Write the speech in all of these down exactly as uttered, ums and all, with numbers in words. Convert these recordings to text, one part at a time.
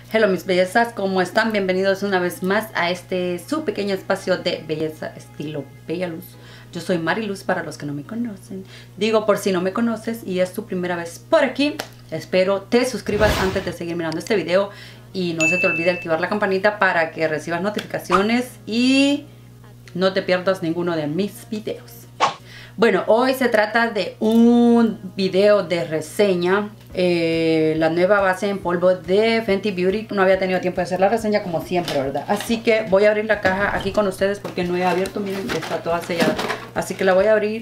Hello mis bellezas, ¿cómo están? Bienvenidos una vez más a este su pequeño espacio de belleza estilo Bella Luz. Yo soy Mariluz para los que no me conocen. Digo por si no me conoces y es tu primera vez por aquí. Espero te suscribas antes de seguir mirando este video. Y no se te olvide activar la campanita para que recibas notificaciones y no te pierdas ninguno de mis videos. Bueno, hoy se trata de un video de reseña. Eh, la nueva base en polvo de Fenty Beauty. No había tenido tiempo de hacer la reseña como siempre, ¿verdad? Así que voy a abrir la caja aquí con ustedes porque no he abierto. Miren, está toda sellada. Así que la voy a abrir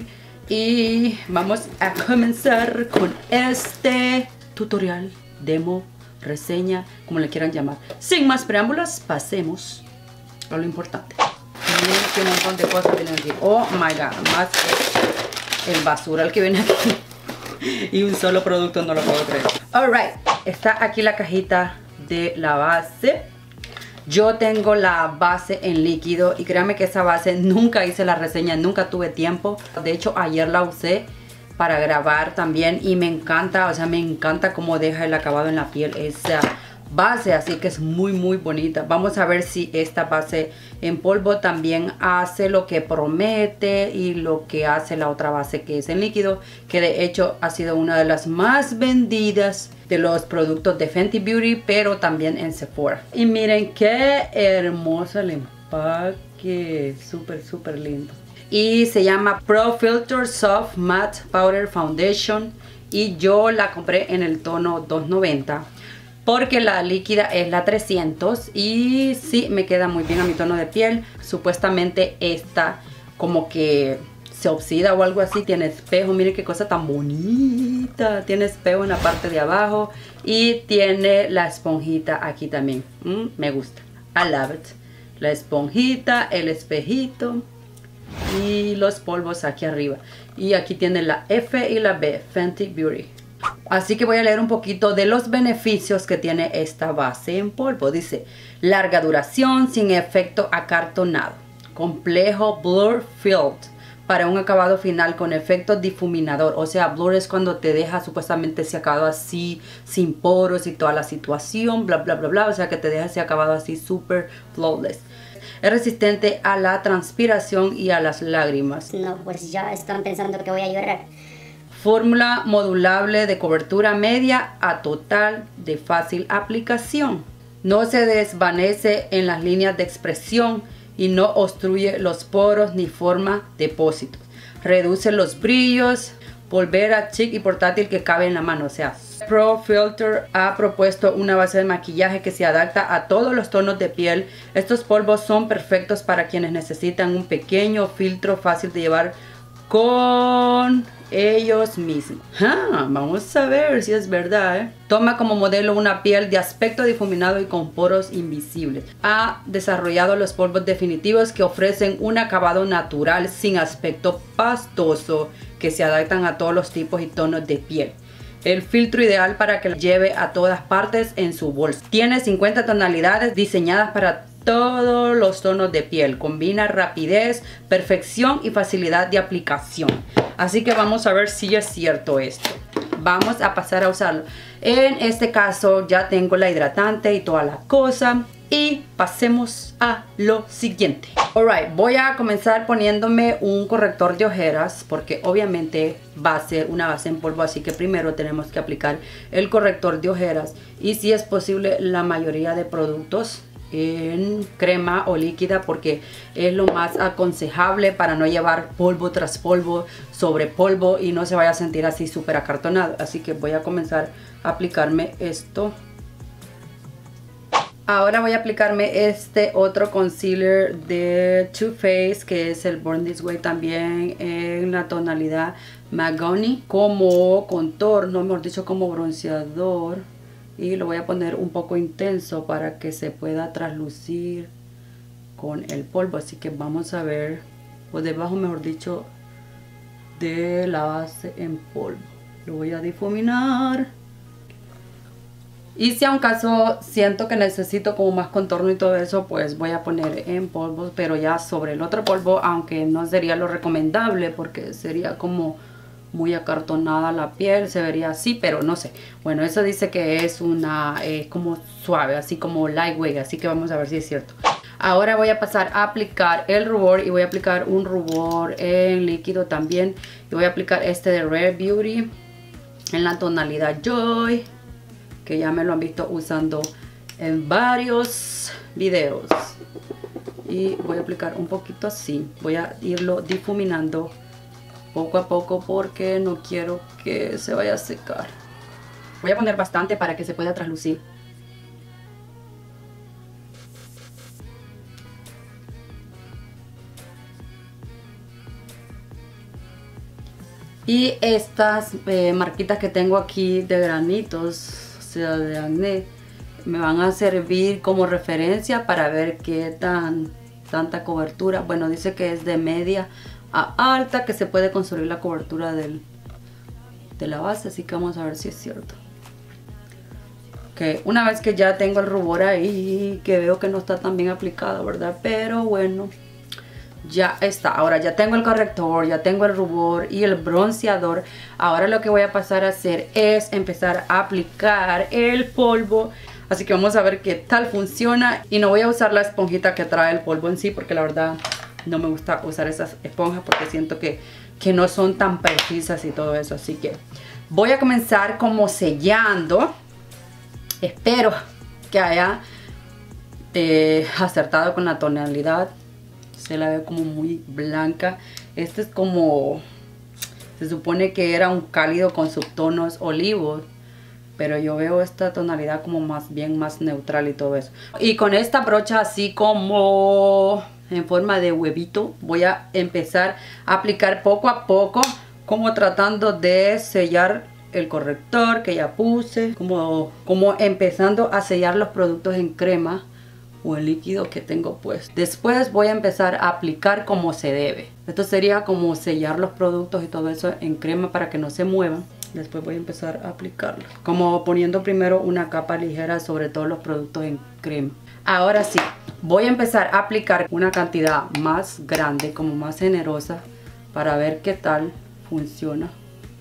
y vamos a comenzar con este tutorial, demo, reseña, como le quieran llamar. Sin más preámbulos, pasemos a lo importante. Miren qué montón de cosas vienen aquí. Oh my god, más el basural que viene aquí. Y un solo producto, no lo puedo creer. Alright, está aquí la cajita de la base. Yo tengo la base en líquido y créanme que esa base nunca hice la reseña, nunca tuve tiempo. De hecho, ayer la usé para grabar también y me encanta, o sea, me encanta cómo deja el acabado en la piel esa base, así que es muy muy bonita. Vamos a ver si esta base en polvo también hace lo que promete y lo que hace la otra base que es en líquido, que de hecho ha sido una de las más vendidas de los productos de Fenty Beauty, pero también en Sephora. Y miren qué hermoso el empaque, súper súper lindo. Y se llama Pro Filter Soft Matte Powder Foundation y yo la compré en el tono dos noventa. Porque la líquida es la trescientos y sí me queda muy bien a mi tono de piel. Supuestamente esta como que se oxida o algo así. Tiene espejo, miren qué cosa tan bonita. Tiene espejo en la parte de abajo y tiene la esponjita aquí también. Mm, me gusta, I love it. La esponjita, el espejito y los polvos aquí arriba. Y aquí tiene la F y la B, Fenty Beauty. Así que voy a leer un poquito de los beneficios que tiene esta base en polvo. Dice, larga duración sin efecto acartonado. Complejo blur filled para un acabado final con efecto difuminador. O sea, blur es cuando te deja supuestamente ese acabado así, sin poros y toda la situación, bla bla bla bla. O sea, que te deja ese acabado así súper flawless. Es resistente a la transpiración y a las lágrimas. No, pues ya están pensando que voy a llorar. Fórmula modulable de cobertura media a total de fácil aplicación. No se desvanece en las líneas de expresión y no obstruye los poros ni forma depósitos. Reduce los brillos, polvera chic y portátil que cabe en la mano. O sea, Pro Filter ha propuesto una base de maquillaje que se adapta a todos los tonos de piel. Estos polvos son perfectos para quienes necesitan un pequeño filtro fácil de llevar con ellos mismos. Ah, vamos a ver si es verdad, ¿eh? Toma como modelo una piel de aspecto difuminado y con poros invisibles. Ha desarrollado los polvos definitivos que ofrecen un acabado natural sin aspecto pastoso que se adaptan a todos los tipos y tonos de piel. El filtro ideal para que lo lleve a todas partes en su bolsa. Tiene cincuenta tonalidades diseñadas para todos los tonos de piel. Combina rapidez, perfección y facilidad de aplicación. Así que vamos a ver si es cierto esto. Vamos a pasar a usarlo. En este caso ya tengo la hidratante y toda la cosa. Y pasemos a lo siguiente. Alright, voy a comenzar poniéndome un corrector de ojeras. Porque obviamente va a ser una base en polvo. Así que primero tenemos que aplicar el corrector de ojeras. Y si es posible la mayoría de productos en crema o líquida, porque es lo más aconsejable para no llevar polvo tras polvo sobre polvo y no se vaya a sentir así súper acartonado. Así que voy a comenzar a aplicarme esto. Ahora voy a aplicarme este otro concealer de Too Faced, que es el Born This Way, también en la tonalidad Mahogany, como contorno, mejor dicho como bronceador. Y lo voy a poner un poco intenso para que se pueda traslucir con el polvo. Así que vamos a ver, por debajo mejor dicho, de la base en polvo. Lo voy a difuminar. Y si a un caso siento que necesito como más contorno y todo eso, pues voy a poner en polvo, pero ya sobre el otro polvo, aunque no sería lo recomendable porque sería como muy acartonada la piel, se vería así, pero no sé. Bueno, eso dice que es una eh, como suave, así como lightweight, así que vamos a ver si es cierto. Ahora voy a pasar a aplicar el rubor y voy a aplicar un rubor en líquido también. Y voy a aplicar este de Rare Beauty en la tonalidad Joy, que ya me lo han visto usando en varios videos. Y voy a aplicar un poquito así, voy a irlo difuminando poco a poco porque no quiero que se vaya a secar. Voy a poner bastante para que se pueda traslucir. Y estas eh, marquitas que tengo aquí de granitos, o sea de acné, me van a servir como referencia para ver qué tan tanta cobertura. Bueno, dice que es de media a alta, que se puede construir la cobertura del, de la base, así que vamos a ver si es cierto. Ok, una vez que ya tengo el rubor ahí, que veo que no está tan bien aplicado, ¿verdad? Pero bueno, ya está. Ahora ya tengo el corrector, ya tengo el rubor y el bronceador. Ahora lo que voy a pasar a hacer es empezar a aplicar el polvo. Así que vamos a ver qué tal funciona. Y no voy a usar la esponjita que trae el polvo en sí, porque la verdad no me gusta usar esas esponjas porque siento que, que no son tan precisas y todo eso. Así que voy a comenzar como sellando. Espero que haya eh, acertado con la tonalidad. Se la ve como muy blanca. Este es como, se supone que era un cálido con subtonos olivos, pero yo veo esta tonalidad como más bien más neutral y todo eso. Y con esta brocha así como en forma de huevito voy a empezar a aplicar poco a poco, como tratando de sellar el corrector que ya puse, como, como empezando a sellar los productos en crema o el líquido que tengo puesto. Después voy a empezar a aplicar como se debe. Esto sería como sellar los productos y todo eso en crema para que no se muevan. Después voy a empezar a aplicarlo, como poniendo primero una capa ligera sobre todos los productos en crema. Ahora sí, voy a empezar a aplicar una cantidad más grande, como más generosa, para ver qué tal funciona.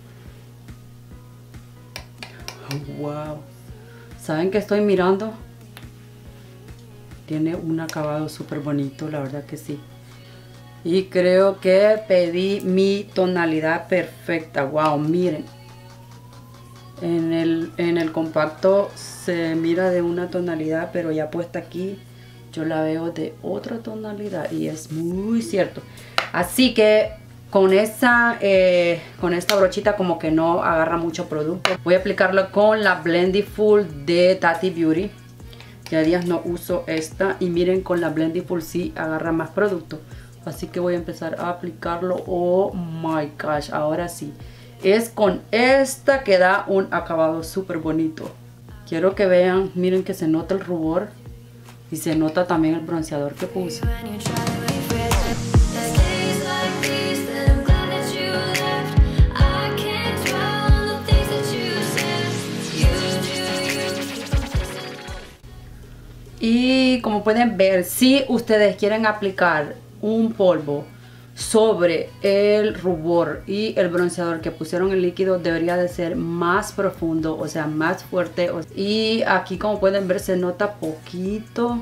Oh, wow. ¿Saben qué estoy mirando? Tiene un acabado súper bonito, la verdad que sí. Y creo que pedí mi tonalidad perfecta. Wow, miren. En el, en el compacto se mira de una tonalidad, pero ya puesta aquí yo la veo de otra tonalidad. Y es muy cierto. Así que con esta, eh, con esta brochita como que no agarra mucho producto. Voy a aplicarlo con la Blendiful de Tati Beauty. Ya días no uso esta y miren, con la Blendiful sí agarra más producto. Así que voy a empezar a aplicarlo. Oh my gosh, ahora sí. Es con esta que da un acabado súper bonito. Quiero que vean, miren que se nota el rubor y se nota también el bronceador que puse. Y como pueden ver, si ustedes quieren aplicar un polvo sobre el rubor y el bronceador que pusieron en líquido, debería de ser más profundo, o sea, más fuerte. Y aquí, como pueden ver, se nota poquito.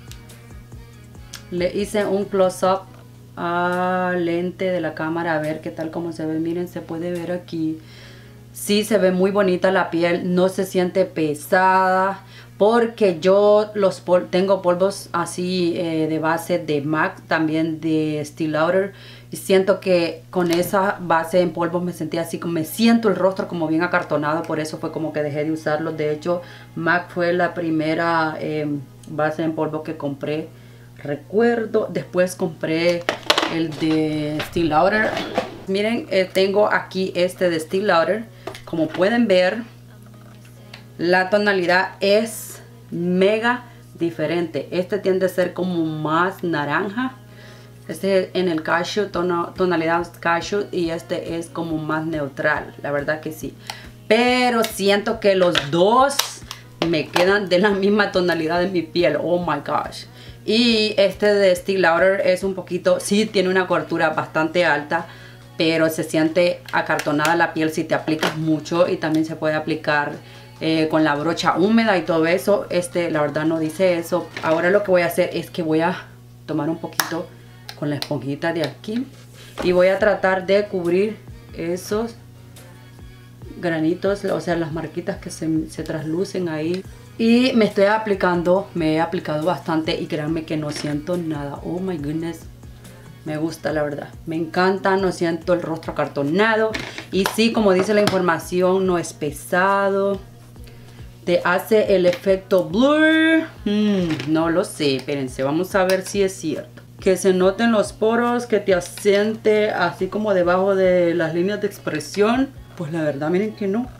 Le hice un close-up al lente de la cámara a ver qué tal como se ve. Miren, se puede ver aquí. Sí, se ve muy bonita la piel, no se siente pesada. Porque yo los pol tengo polvos así eh, de base de MAC, también de Estée Lauder. Y siento que con esa base en polvos me sentía así, como me siento el rostro como bien acartonado. Por eso fue como que dejé de usarlos. De hecho, MAC fue la primera eh, base en polvo que compré. Recuerdo, después compré el de Estée Lauder. Miren, eh, tengo aquí este de Estée Lauder. Como pueden ver, la tonalidad es mega diferente. Este tiende a ser como más naranja. Este en el cashew, tono, tonalidad cashew, y este es como más neutral. La verdad que sí. Pero siento que los dos me quedan de la misma tonalidad de mi piel. Oh my gosh. Y este de Estée Lauder es un poquito, sí tiene una cobertura bastante alta, pero se siente acartonada la piel si te aplicas mucho, y también se puede aplicar eh, con la brocha húmeda y todo eso. Este la verdad no dice eso. Ahora lo que voy a hacer es que voy a tomar un poquito con la esponjita de aquí y voy a tratar de cubrir esos granitos, o sea, las marquitas que se, se traslucen ahí. Y me estoy aplicando, me he aplicado bastante y créanme que no siento nada. Oh my goodness, me gusta la verdad, me encanta, no siento el rostro acartonado. Y sí, como dice la información, no es pesado, te hace el efecto blur. hmm, No lo sé, espérense, vamos a ver si es cierto. Que se noten los poros, que te asiente así como debajo de las líneas de expresión. Pues la verdad, miren que no.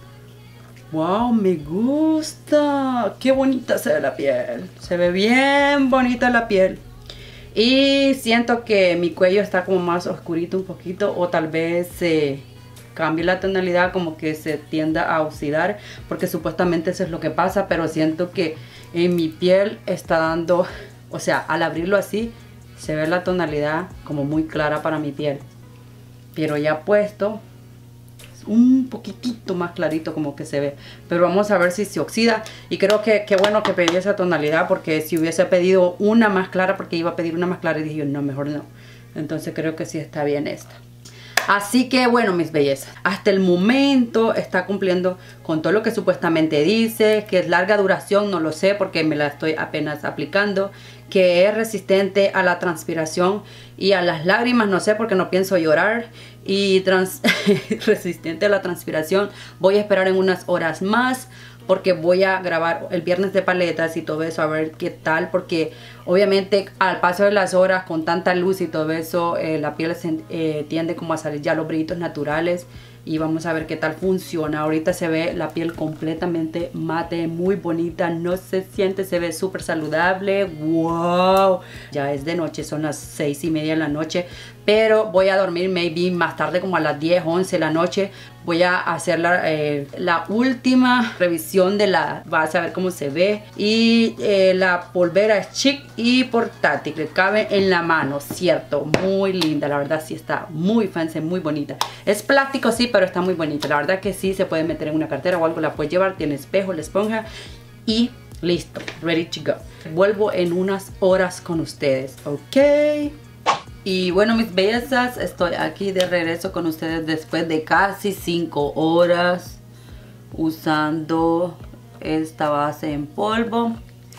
Wow, me gusta. Qué bonita se ve la piel. Se ve bien bonita la piel. Y siento que mi cuello está como más oscurito un poquito, o tal vez se eh, cambie la tonalidad, como que se tienda a oxidar, porque supuestamente eso es lo que pasa. Pero siento que en mi piel está dando, o sea, al abrirlo así se ve la tonalidad como muy clara para mi piel. Pero ya puesto, un poquitito más clarito como que se ve. Pero vamos a ver si se oxida. Y creo que qué bueno que pedí esa tonalidad, porque si hubiese pedido una más clara, porque iba a pedir una más clara y dije yo, no, mejor no. Entonces creo que sí está bien esta. Así que bueno, mis bellezas, hasta el momento está cumpliendo con todo lo que supuestamente dice. Que es larga duración, no lo sé porque me la estoy apenas aplicando. Que es resistente a la transpiración y a las lágrimas, no sé porque no pienso llorar. Y trans resistente a la transpiración. Voy a esperar en unas horas más, porque voy a grabar el viernes de paletas y todo eso, a ver qué tal. Porque obviamente al paso de las horas, con tanta luz y todo eso, eh, la piel se, eh, tiende como a salir ya los brillitos naturales. Y vamos a ver qué tal funciona. Ahorita se ve la piel completamente mate, muy bonita, no se siente, se ve súper saludable. ¡Wow! Ya es de noche, son las seis y media de la noche. Pero voy a dormir maybe más tarde, como a las diez, once de la noche. Voy a hacer la, eh, la última revisión de la base, a ver cómo se ve. Y eh, la polvera es chic y portátil, le cabe en la mano, cierto, muy linda. La verdad sí está muy fancy, muy bonita. Es plástico sí, pero está muy bonita. La verdad que sí, se puede meter en una cartera o algo, la puedes llevar. Tiene espejo, la esponja y listo, ready to go. Vuelvo en unas horas con ustedes, ¿ok? Y bueno, mis bellezas, estoy aquí de regreso con ustedes después de casi cinco horas usando esta base en polvo.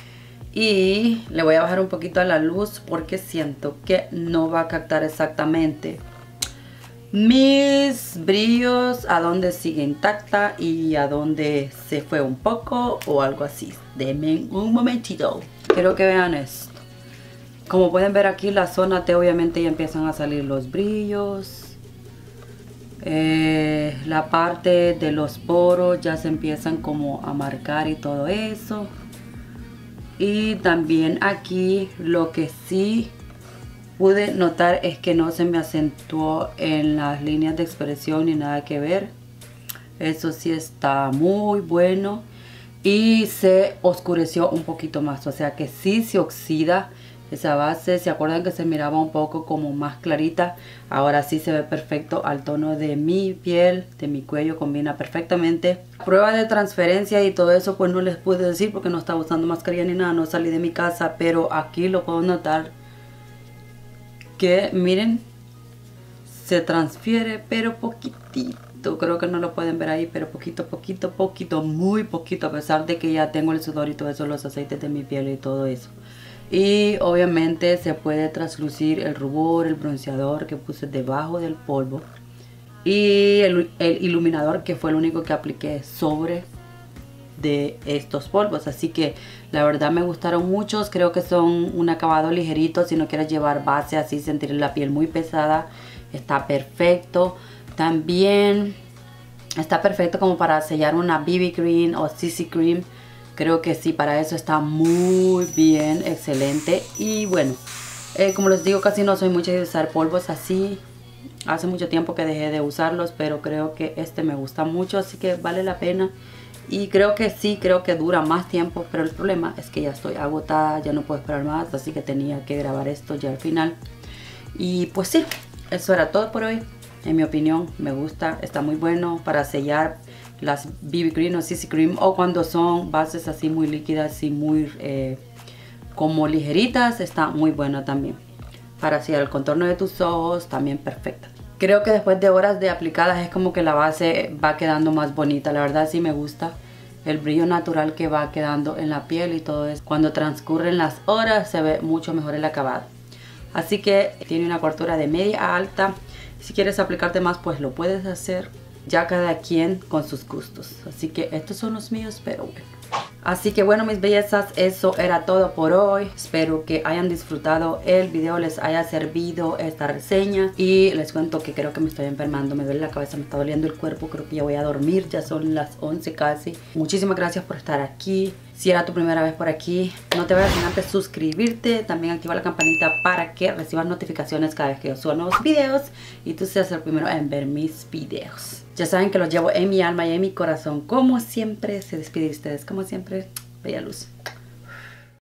Y le voy a bajar un poquito a la luz porque siento que no va a captar exactamente mis brillos, a donde sigue intacta y a donde se fue un poco o algo así. Denme un momentito. Quiero que vean esto. Como pueden ver aquí, la zona T obviamente ya empiezan a salir los brillos. Eh, la parte de los poros ya se empiezan como a marcar y todo eso. Y también aquí lo que sí pude notar es que no se me acentuó en las líneas de expresión ni nada que ver. Eso sí está muy bueno. Y se oscureció un poquito más, o sea que sí se oxida esa base. ¿Se acuerdan que se miraba un poco como más clarita? Ahora sí se ve perfecto al tono de mi piel, de mi cuello, combina perfectamente. Prueba de transferencia y todo eso pues no les pude decir porque no estaba usando mascarilla ni nada, no salí de mi casa. Pero aquí lo puedo notar que miren, se transfiere pero poquitito. Creo que no lo pueden ver ahí, pero poquito, poquito, poquito, muy poquito, a pesar de que ya tengo el sudor y todo eso, los aceites de mi piel y todo eso. Y obviamente se puede traslucir el rubor, el bronceador que puse debajo del polvo. Y el, el iluminador, que fue el único que apliqué sobre de estos polvos. Así que la verdad me gustaron muchos. Creo que son un acabado ligerito. Si no quieres llevar base así, sentir la piel muy pesada, está perfecto. También está perfecto como para sellar una B B cream o C C cream. Creo que sí, para eso está muy bien, excelente. Y bueno, eh, como les digo, casi no soy mucho de usar polvos así. Hace mucho tiempo que dejé de usarlos, pero creo que este me gusta mucho, así que vale la pena. Y creo que sí, creo que dura más tiempo, pero el problema es que ya estoy agotada, ya no puedo esperar más, así que tenía que grabar esto ya al final. Y pues sí, eso era todo por hoy. En mi opinión, me gusta. Está muy bueno para sellar las B B Cream o C C Cream, o cuando son bases así muy líquidas y muy eh, como ligeritas. Está muy bueno también para sellar el contorno de tus ojos, también perfecta. Creo que después de horas de aplicadas es como que la base va quedando más bonita. La verdad sí me gusta el brillo natural que va quedando en la piel y todo eso. Cuando transcurren las horas se ve mucho mejor el acabado. Así que tiene una cobertura de media a alta. Si quieres aplicarte más, pues lo puedes hacer. Ya cada quien con sus gustos. Así que estos son los míos, pero bueno. Así que bueno, mis bellezas, eso era todo por hoy. Espero que hayan disfrutado el video, les haya servido esta reseña. Y les cuento que creo que me estoy enfermando, me duele la cabeza, me está doliendo el cuerpo. Creo que ya voy a dormir, ya son las once casi. Muchísimas gracias por estar aquí. Si era tu primera vez por aquí, no te vayas sin antes suscribirte. También activa la campanita para que recibas notificaciones cada vez que yo suba nuevos videos y tú seas el primero en ver mis videos. Ya saben que los llevo en mi alma y en mi corazón. Como siempre, se despide de ustedes. Como siempre, Bella Luz.